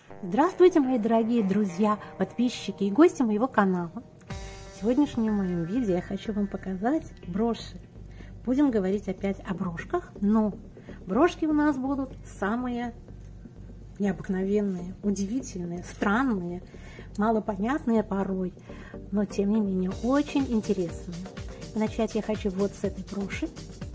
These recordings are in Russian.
Здравствуйте, мои дорогие друзья, подписчики и гости моего канала. В сегодняшнем моем видео я хочу вам показать броши. Будем говорить опять о брошках, но брошки у нас будут самые необыкновенные, удивительные, странные, малопонятные порой, но тем не менее очень интересные. И начать я хочу вот с этой броши.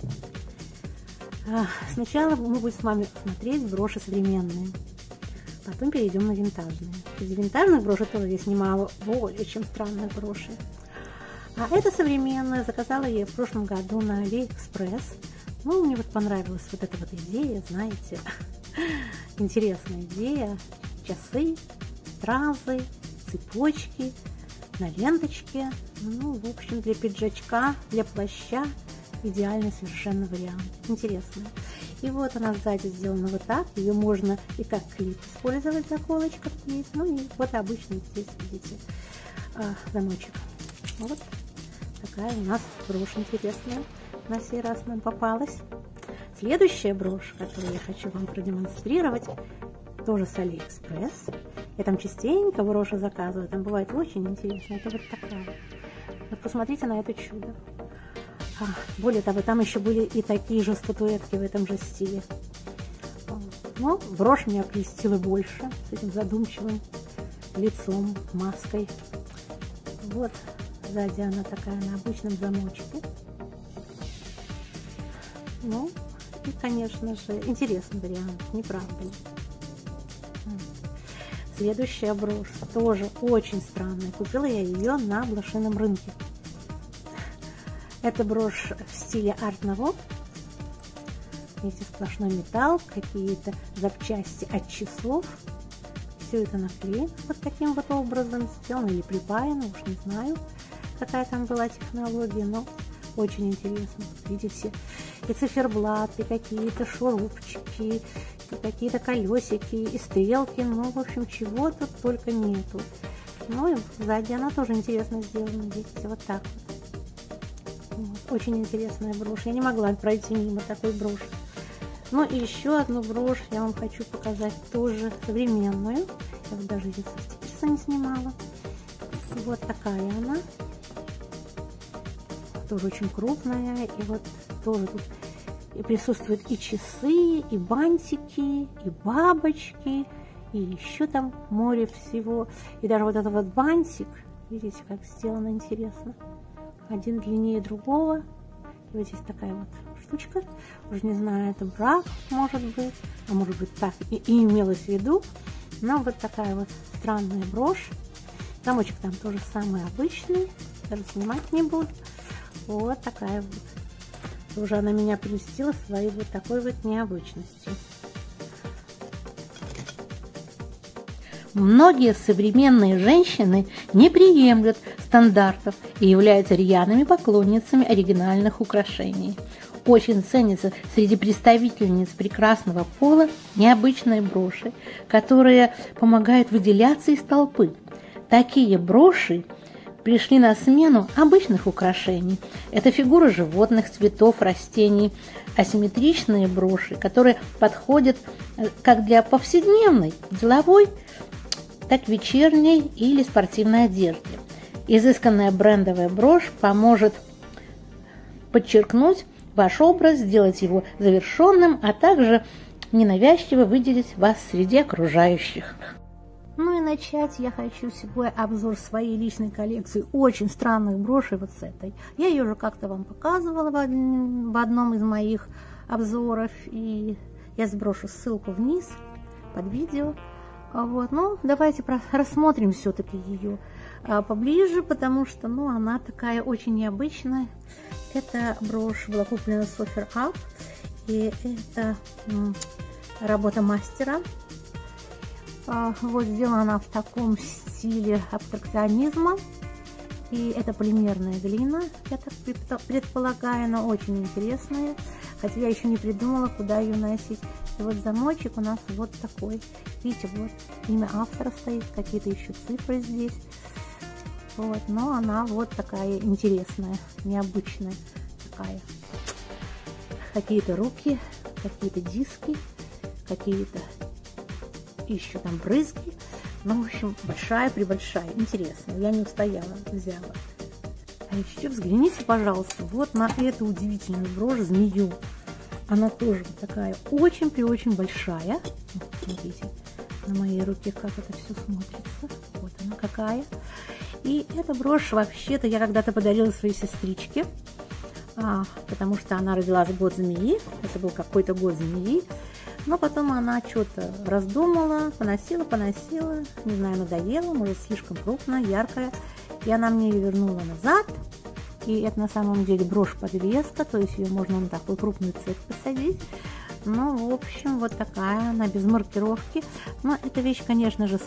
Сначала мы будем с вами смотреть броши современные. Потом перейдем на винтажные. Среди винтажных брошей тоже есть немало более чем странных брошей. А это современная. Заказала я в прошлом году на AliExpress. Ну, мне вот понравилась вот эта вот идея, знаете. Интересная идея. Часы, стразы, цепочки на ленточке. Ну, в общем, для пиджачка, для плаща идеальный совершенно вариант. Интересно. И вот она сзади сделана вот так. Ее можно и как клип использовать, заколочка здесь. Ну и вот обычно здесь, видите, замочек. Вот такая у нас брошь интересная. На сей раз нам попалась. Следующая брошь, которую я хочу вам продемонстрировать, тоже с AliExpress. Я там частенько броши заказываю. Там бывает очень интересно. Это вот такая. Вот посмотрите на это чудо. Более того, там еще были и такие же статуэтки в этом же стиле. Но брошь меня прельстила больше, с этим задумчивым лицом, маской. Вот сзади она такая на обычном замочке. Ну, и, конечно же, интересный вариант, не правда ли? Следующая брошь тоже очень странная. Купила я ее на блошином рынке. Это брошь в стиле арт-ново. Видите, сплошной металл, какие-то запчасти от часов. Все это наклеено вот таким вот образом сделано или припаяно, уж не знаю, какая там была технология, но очень интересно. Видите, и циферблат, и какие-то шурупчики, и какие-то колесики, и стрелки. Ну, в общем, чего тут только нету. Ну и сзади она тоже интересно сделана. Видите, вот так вот. Очень интересная брошь. Я не могла пройти мимо такой броши. Ну и еще одну брошь я вам хочу показать, тоже современную. Я вот даже ее со стикерса не снимала. Вот такая она. Тоже очень крупная. И вот тоже тут и присутствуют и часы, и бантики, и бабочки, и еще там море всего. И даже вот этот вот бантик, видите, как сделано интересно. Один длиннее другого. И вот здесь такая вот штучка. Уже не знаю, это брак, может быть. А может быть так и имелось в виду. Но вот такая вот странная брошь. Замочек там тоже самый обычный. Даже снимать не буду. Вот такая вот. Уже она меня прельстила своей вот такой вот необычностью. Многие современные женщины не приемлют стандартов и являются рьяными поклонницами оригинальных украшений. Очень ценятся среди представительниц прекрасного пола необычные броши, которые помогают выделяться из толпы. Такие броши пришли на смену обычных украшений. Это фигуры животных, цветов, растений, асимметричные броши, которые подходят как для повседневной, деловой, так вечерней или спортивной одежды. Изысканная брендовая брошь поможет подчеркнуть ваш образ, сделать его завершенным, а также ненавязчиво выделить вас среди окружающих. Ну и начать я хочу свой обзор своей личной коллекции очень странных брошей вот с этой. Я ее уже как-то вам показывала в одном из моих обзоров, и я сброшу ссылку вниз под видео. Вот, ну, давайте рассмотрим все-таки ее поближе, потому что, ну, она такая очень необычная. Эта брошь была куплена с OfferUp, и это работа мастера. Вот сделана она в таком стиле абстракционизма, и это полимерная глина, я так предполагаю, она очень интересная, хотя я еще не придумала, куда ее носить. И вот замочек у нас вот такой. Видите, вот имя автора стоит, какие-то еще цифры здесь. Вот, но она вот такая интересная, необычная такая. Какие-то руки, какие-то диски, какие-то еще там брызги. Ну, в общем, большая-пребольшая, интересная. Я не устояла, взяла. А еще взгляните, пожалуйста, вот на эту удивительную брошь, змею. Она тоже такая очень-преочень большая. Смотрите, на моей руке как это все смотрится. Вот она какая. И эта брошь вообще-то я когда-то подарила своей сестричке, потому что она родилась в год змеи. Это был какой-то год змеи. Но потом она что-то раздумала, поносила, не знаю, надоела, может, слишком крупная, яркая. И она мне ее вернула назад. И это на самом деле брошь-подвеска, то есть ее можно на такую крупную цепь посадить. Ну, в общем, вот такая она, без маркировки. Но эта вещь, конечно же,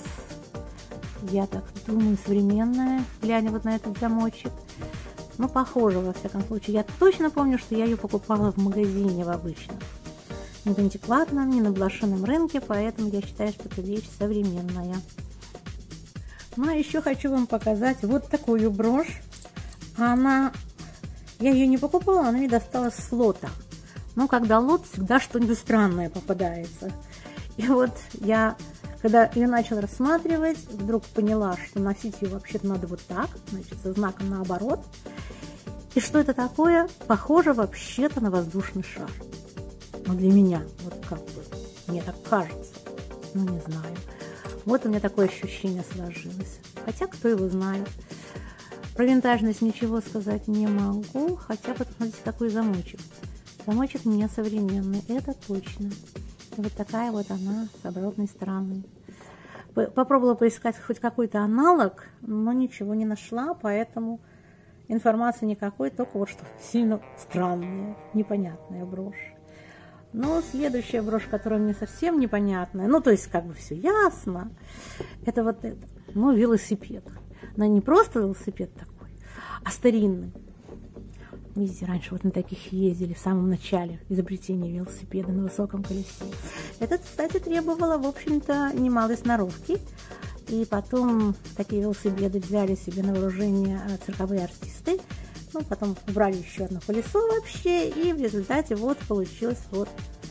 я так думаю, современная, глядя вот на этот замочек. Ну, похоже, во всяком случае. Я точно помню, что я ее покупала в магазине в обычном. Не в антикварном, не на блошином рынке, поэтому я считаю, что эта вещь современная. Ну, а еще хочу вам показать вот такую брошь. Я ее не покупала, она мне досталась с лота. Но когда лот, всегда что-нибудь странное попадается. И вот я, когда ее начала рассматривать, вдруг поняла, что носить ее вообще-то надо вот так, значит, со знаком наоборот. И что это такое? Похоже вообще-то на воздушный шар. Но для меня, вот как бы, мне так кажется, ну не знаю. Вот у меня такое ощущение сложилось. Хотя, кто его знает. Про винтажность ничего сказать не могу, хотя посмотрите, какой замочек. Замочек у меня современный, это точно. И вот такая вот она с оборотной стороны. Попробовала поискать хоть какой-то аналог, но ничего не нашла, поэтому информации никакой, только вот что сильно странная, непонятная брошь. Но следующая брошь, которая мне совсем непонятная, ну, то есть, как бы все ясно, это вот это, ну, велосипед. Но не просто велосипед такой, а старинный. Видите, раньше вот на таких ездили в самом начале изобретения велосипеда на высоком колесе. Это, кстати, требовало, в общем-то, немалой сноровки. И потом такие велосипеды взяли себе на вооружение цирковые артисты. Ну, потом убрали еще одно колесо вообще, и в результате вот получилось вот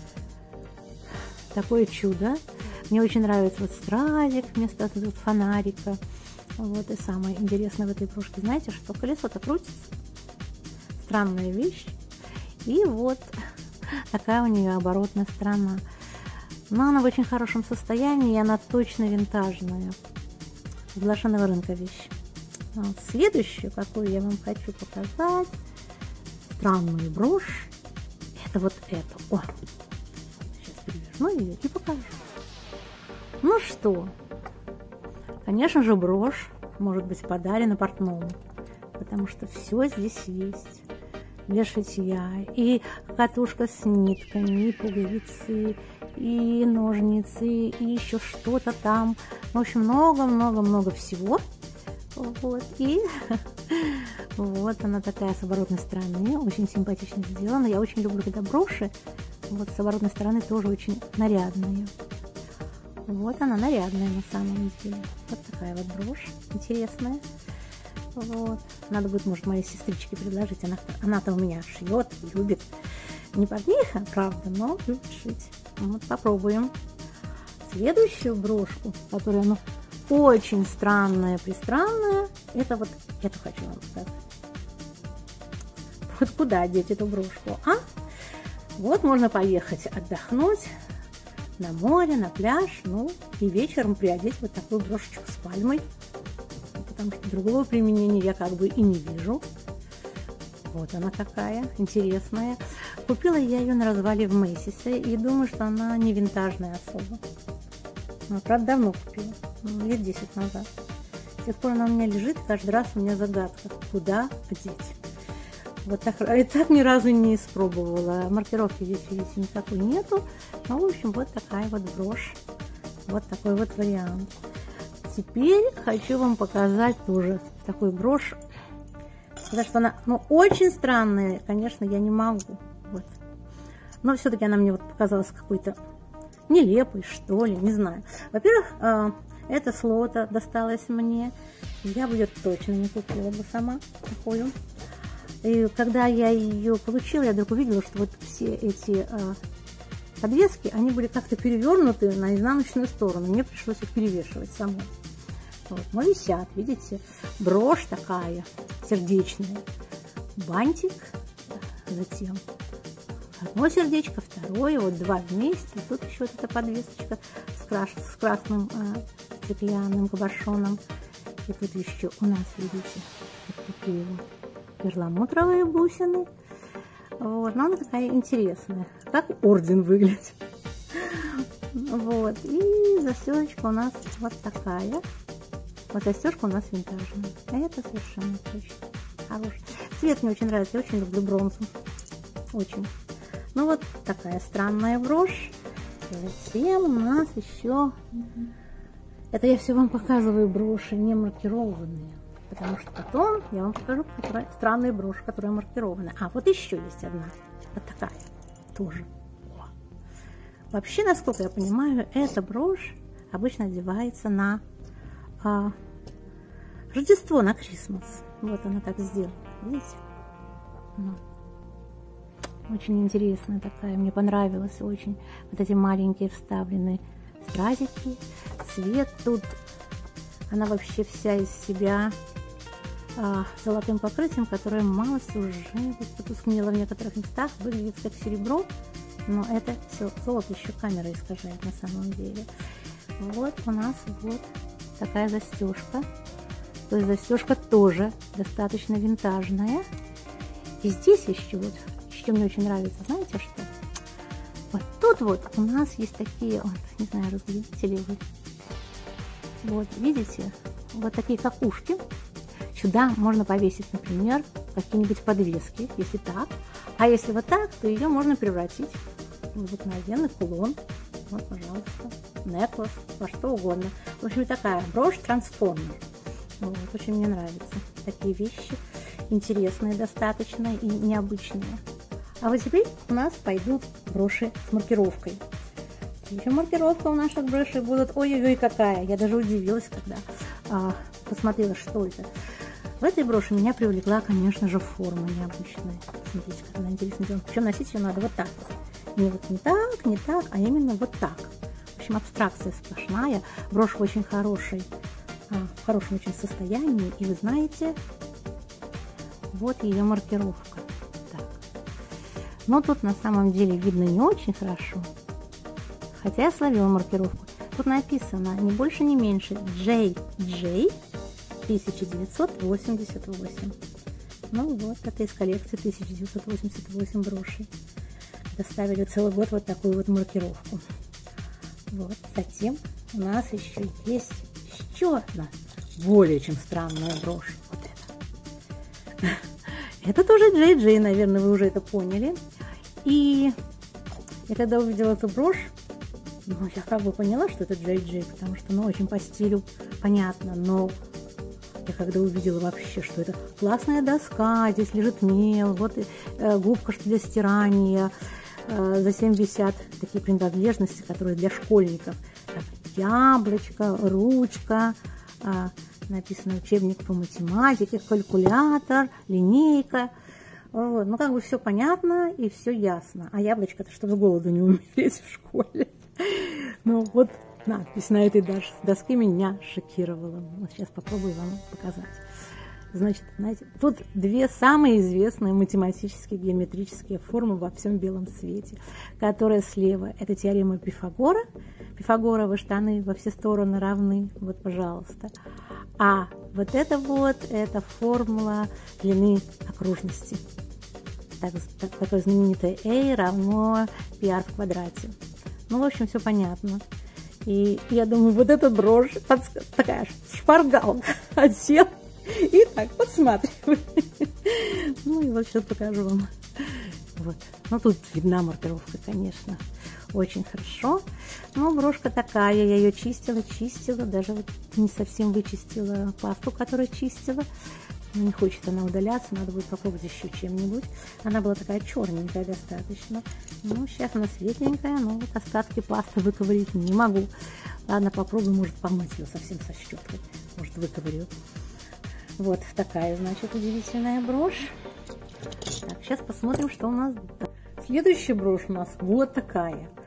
такое чудо. Мне очень нравится вот стразик вместо вот фонарика. Вот и самое интересное в этой брошке, знаете, что колесо-то крутится. Странная вещь. И вот такая у нее оборотная сторона. Но она в очень хорошем состоянии, и она точно винтажная. С блошиного рынка вещь. Вот. Следующую, какую я вам хочу показать, странную брошь, это вот эту. О, сейчас переверну ее и покажу. Ну что, конечно же, брошь может быть подарена портному, потому что все здесь есть. Для шитья, и катушка с нитками, и пуговицы, и ножницы, и еще что-то там. В общем, много-много-много всего. Вот, и вот она такая с оборотной стороны, очень симпатично сделана. Я очень люблю, когда броши вот с оборотной стороны тоже очень нарядные. Вот она нарядная на самом деле. Вот такая вот брошь интересная. Вот. Надо будет, может, моей сестричке предложить. Она-то у меня шьет, любит. Не портниха, правда, но любит шить. Вот попробуем. Следующую брошку, которая, ну, очень странная, пристранная, это вот эту хочу вам показать. Вот куда одеть эту брошку, а? Вот можно поехать отдохнуть на море, на пляж, ну, и вечером приодеть вот такую брошечку с пальмой. Потому что другого применения я как бы и не вижу. Вот она какая, интересная. Купила я ее на развале в Мэйсисе и думаю, что она не винтажная особо. Но, правда, давно купила, лет 10 назад. С тех пор она у меня лежит, и каждый раз у меня загадка, куда одеть. Вот так, и так ни разу не испробовала. Маркировки здесь, видите, никакой нету. Ну, в общем, вот такая вот брошь. Вот такой вот вариант. Теперь хочу вам показать тоже такую брошь. Потому что она, ну, очень странная, конечно, я не могу. Вот. Но все-таки она мне вот показалась какой-то нелепой, что ли, не знаю. Во-первых, эта с лота досталась мне. Я бы ее точно не купила бы сама такую. И когда я ее получила, я вдруг увидела, что вот все эти подвески, они были как-то перевернуты на изнаночную сторону. Мне пришлось их перевешивать самой. Вот, но висят, видите, брошь такая сердечная, бантик, затем одно сердечко, второе, вот два вместе. Тут еще вот эта подвесочка с красным стеклянным кабошоном. И тут еще у нас, видите, вот такие вот перламутровые бусины. Вот, но она такая интересная, как орден выглядит. Вот, и застежка у нас вот такая. Вот застежка у нас винтажная. Это совершенно точно хороший. Цвет мне очень нравится, я очень люблю бронзу. Очень. Ну вот такая странная брошь. Затем у нас еще... Это я все вам показываю броши не маркированные. Потому что потом я вам покажу странные броши, которые маркированы. А вот еще есть одна. Вот такая тоже. О. Вообще, насколько я понимаю, эта брошь обычно одевается на Рождество, на Крисмас. Вот она так сделана. Видите? Ну. Очень интересная такая. Мне понравилась очень. Вот эти маленькие вставленные стразики. Цвет тут. Она вообще вся из себя золотым покрытием, которое малость уже потускнело в некоторых местах. Выглядит как серебро. Но это все золото еще камера искажает на самом деле. Вот у нас вот такая застежка. То есть застежка тоже достаточно винтажная. И здесь еще вот, что мне очень нравится, знаете что? Вот тут вот у нас есть такие, вот, не знаю, разглядите ли вы. Вот, видите? Вот такие как ушки. Сюда можно повесить, например, какие-нибудь подвески, если так. А если вот так, то ее можно превратить в обыкновенный кулон. Вот, пожалуйста. Неклос, во что угодно. В общем, такая брошь-трансформер. Вот, очень мне нравятся такие вещи. Интересные достаточно и необычные. А вот теперь у нас пойдут броши с маркировкой. Еще маркировка у наших брошей будут. Ой-ой-ой, какая! Я даже удивилась, когда посмотрела, что это. В этой броши меня привлекла, конечно же, форма необычная. Смотрите, как она интересно делана. Причем носить ее надо вот так. Не вот не так, а именно вот так. В общем, абстракция сплошная. Брошь в очень хорошем очень состоянии. И вы знаете, вот ее маркировка. Так. Но тут на самом деле видно не очень хорошо. Хотя я словила маркировку. Тут написано не больше, не меньше JJ 1988. Ну вот, это из коллекции 1988 брошей. Доставили целый год вот такую вот маркировку. Вот. Затем у нас еще есть еще одна более чем странная брошь. Вот это. Это тоже JJ, наверное, вы уже это поняли. И я когда увидела эту брошь, ну, я как бы поняла, что это JJ, потому что, ну, очень по стилю понятно, но я когда увидела вообще, что это классная доска, здесь лежит мел, вот губка для стирания, затем висят такие принадлежности, которые для школьников. Так, яблочко, ручка, написано учебник по математике, калькулятор, линейка. Вот. Ну, как бы все понятно и все ясно. А яблочко-то, чтобы с голоду не умереть в школе. Ну, вот надпись на этой доске меня шокировала. Вот сейчас попробую вам показать. Значит, знаете, тут две самые известные математические геометрические формы во всем белом свете, которая слева – это теорема Пифагора. Пифагоровы штаны во все стороны равны. Вот, пожалуйста. А вот это формула длины окружности. Такое знаменитое A равно PR в квадрате. Ну, в общем, все понятно. И я думаю, вот эта брошь, такая шпаргалка, одел и так подсматриваю. Ну, и вот сейчас покажу вам. Вот. Ну, тут видна маркировка, конечно. Очень хорошо. Но брошка такая, я ее чистила, даже вот не совсем вычистила пасту, которую чистила. Не хочет она удаляться, надо будет попробовать еще чем-нибудь. Она была такая черненькая достаточно. Ну, сейчас она светленькая, но вот остатки пасты выковырить не могу. Ладно, попробую, может, помыть ее совсем со щеткой. Может, выковырю. Вот такая, значит, удивительная брошь. Так, сейчас посмотрим, что у нас. Следующая брошь у нас вот такая.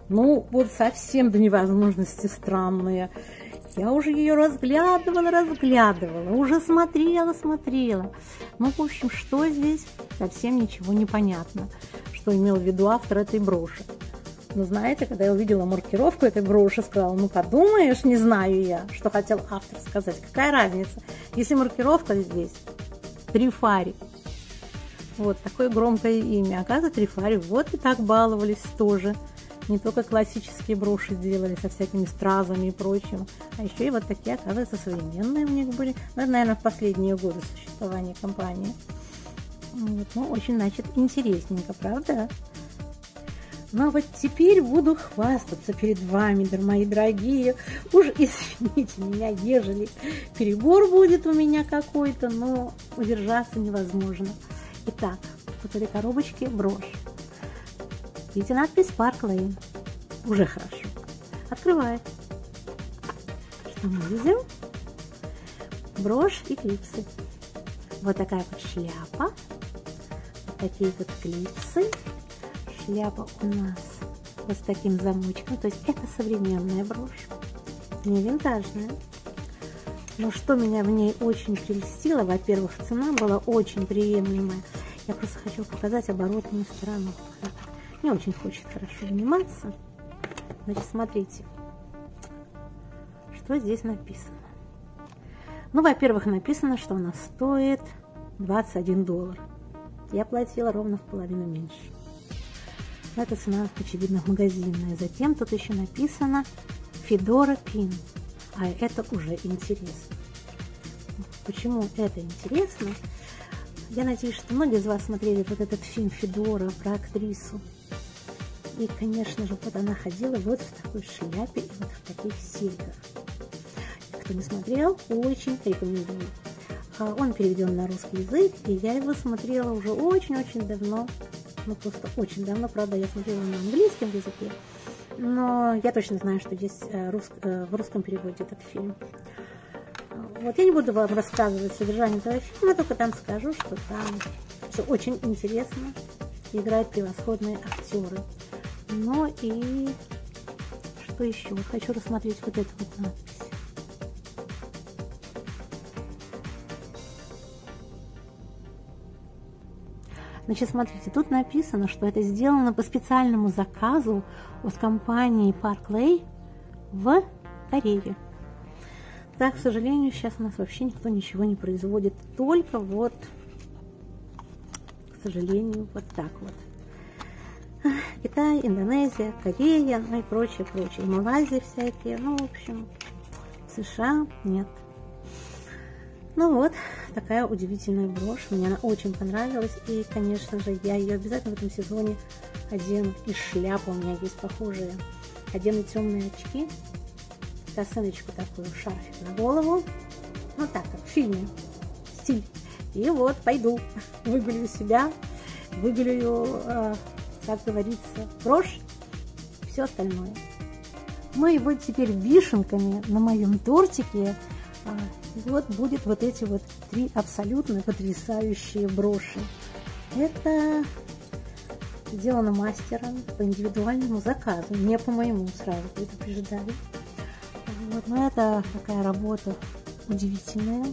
Ну, вот совсем до невозможности странная. Я уже ее разглядывала, уже смотрела. Ну, в общем, что здесь, совсем ничего не понятно, что имел в виду автор этой броши. Но знаете, когда я увидела маркировку этой броши, сказала, ну, подумаешь, не знаю я, что хотел автор сказать. Какая разница, если маркировка здесь Трифари. Вот такое громкое имя. Оказывается, Трифари вот и так баловались тоже. Не только классические броши делали со всякими стразами и прочим, а еще и вот такие, оказывается, современные у них были. Ну, это, наверное, в последние годы существования компании. Вот, ну, очень, значит, интересненько, правда? Ну, а вот теперь буду хвастаться перед вами, мои дорогие. Уж извините меня, ежели перебор будет у меня какой-то, но удержаться невозможно. Итак, вот в этой коробочке брошь. Видите надпись Park Lane. Уже хорошо. Открываю. Что мы видим? Брошь и клипсы. Вот такая вот шляпа. Вот такие вот клипсы. Шляпа у нас вот с таким замочком. То есть это современная брошь. Не винтажная. Но что меня в ней очень прельстило, во-первых, цена была очень приемлемая. Я просто хочу показать оборотную сторону. Не очень хочет хорошо вниматься. Значит, смотрите, что здесь написано. Ну, во-первых, написано, что она стоит $21. Я платила ровно в половину меньше. Но эта цена, очевидно, магазинная. Затем тут еще написано Fedora Pin. А это уже интересно. Почему это интересно? Я надеюсь, что многие из вас смотрели вот этот фильм «Федора» про актрису. И, конечно же, вот она ходила вот в такой шляпе и вот в таких серьгах. Кто не смотрел, очень рекомендую. Он переведен на русский язык, и я его смотрела уже очень-очень давно. Ну, просто очень давно, правда, я смотрела на английском языке. Но я точно знаю, что здесь в русском переводе этот фильм. Вот я не буду вам рассказывать содержание этого фильма, только там скажу, что там все очень интересно. Играют превосходные актеры. Ну и что еще? Вот хочу рассмотреть вот эту вот надпись. Значит, смотрите, тут написано, что это сделано по специальному заказу от компании Park Lane в Корее. Так, к сожалению, сейчас у нас вообще никто ничего не производит. Только вот, к сожалению, вот так вот. Китай, Индонезия, Корея, ну и прочее. И Малайзия всякие. Ну, в общем, США нет. Ну вот, такая удивительная брошь. Мне она очень понравилась. И, конечно же, я ее обязательно в этом сезоне одену. И шляпа у меня есть похожая. Одену темные очки. Косыночку такую, шарфик на голову. Ну так, как в фильме. Стиль. И вот, пойду. Выгулю себя. Выгулю, как говорится, брошь. Все остальное. Ну и вот теперь вишенками на моем тортике вот будет вот эти вот 3 абсолютно потрясающие броши. Это сделано мастером по индивидуальному заказу, не по моему, сразу предупреждаю. Вот, но это такая работа удивительная.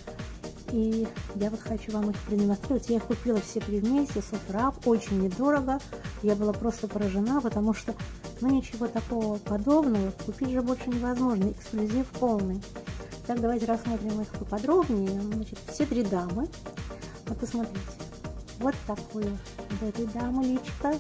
И я вот хочу вам их продемонстрировать. Я их купила все 3 вместе, софрап, очень недорого. Я была просто поражена, потому что, ну, ничего такого подобного купить же больше невозможно. Эксклюзив полный. Так, давайте рассмотрим их поподробнее. Значит, все 3 дамы. Вот посмотрите. Вот такое у этой дамы личико.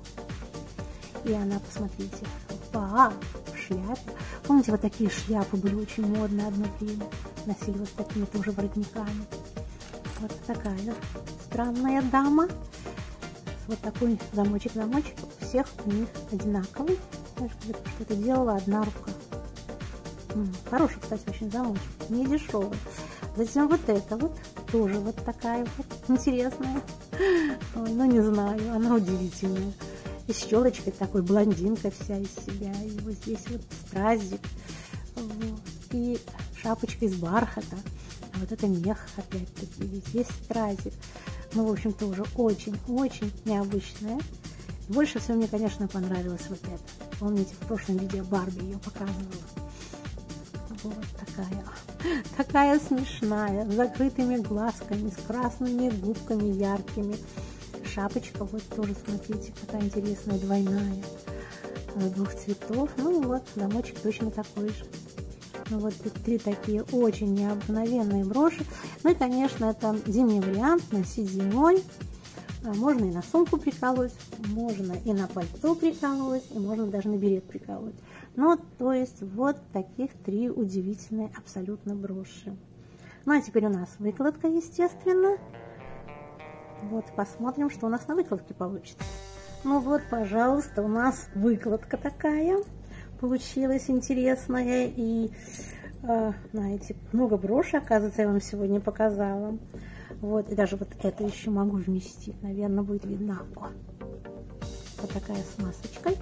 И она, посмотрите, в шляпе. Помните, вот такие шляпы были очень модные одно время. Носили вот с такими тоже воротниками. Вот такая странная дама. Вот такой замочек. У всех у них одинаковый. Что-то делала одна рука. Хороший, кстати, очень замочек. Не дешевый. Затем вот это вот. Тоже вот такая вот интересная. Ой, ну не знаю, она удивительная. И с щелочкой такой, блондинка вся из себя. И вот здесь вот стразик. Вот. И шапочка из бархата. А вот это мех опять-таки. Здесь стразик. Ну, в общем, тоже очень-очень необычная. Больше всего мне, конечно, понравилось вот это. Помните, в прошлом видео Барби ее показывала. Вот такая смешная, с закрытыми глазками, с красными губками яркими. Шапочка вот тоже, смотрите, какая интересная, двойная, двух цветов. Ну вот, замочек точно такой же. Ну вот три такие очень необыкновенные броши. Ну и, конечно, это зимний вариант, носить зимой. Можно и на сумку приколоть, можно и на пальто приколоть, и можно даже на берет приколоть. Ну, то есть вот таких 3 удивительные абсолютно броши. Ну, а теперь у нас выкладка, естественно. Вот, посмотрим, что у нас на выкладке получится. Ну вот, пожалуйста, у нас выкладка такая получилась интересная. И, знаете, много брошей, оказывается, я вам сегодня показала. Вот, и даже вот это еще могу вместить, наверное, будет видно. О, вот такая с масочкой.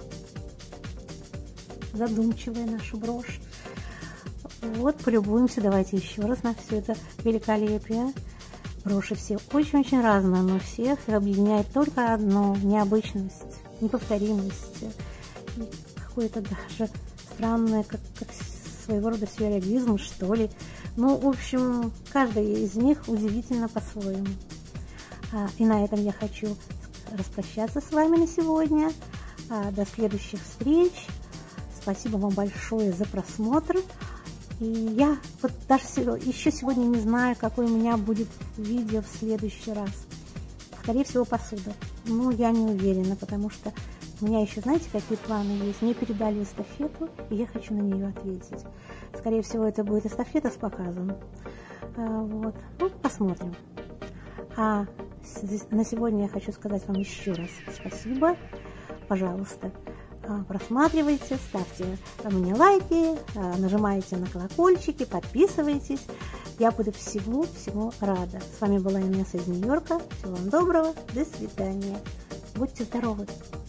Задумчивая наша брошь. Вот, полюбуемся, давайте еще раз на все это великолепие. Броши все очень-очень разные, но всех объединяет только одно: необычность, неповторимость, какое-то даже странное, как своего рода сюрреализм, что ли. Ну, в общем, каждая из них удивительно по-своему. И на этом я хочу распрощаться с вами на сегодня. До следующих встреч. Спасибо вам большое за просмотр. И я вот даже еще сегодня не знаю, какое у меня будет видео в следующий раз. Скорее всего, посуда. Но я не уверена, потому что у меня еще, знаете, какие планы есть. Мне передали эстафету, и я хочу на нее ответить. Скорее всего, это будет эстафета с показом. Вот. Ну, посмотрим. А на сегодня я хочу сказать вам еще раз спасибо. Пожалуйста, просматривайте, ставьте мне лайки, нажимайте на колокольчики, подписывайтесь. Я буду всему рада. С вами была Инесса из Нью-Йорка. Всего вам доброго. До свидания. Будьте здоровы.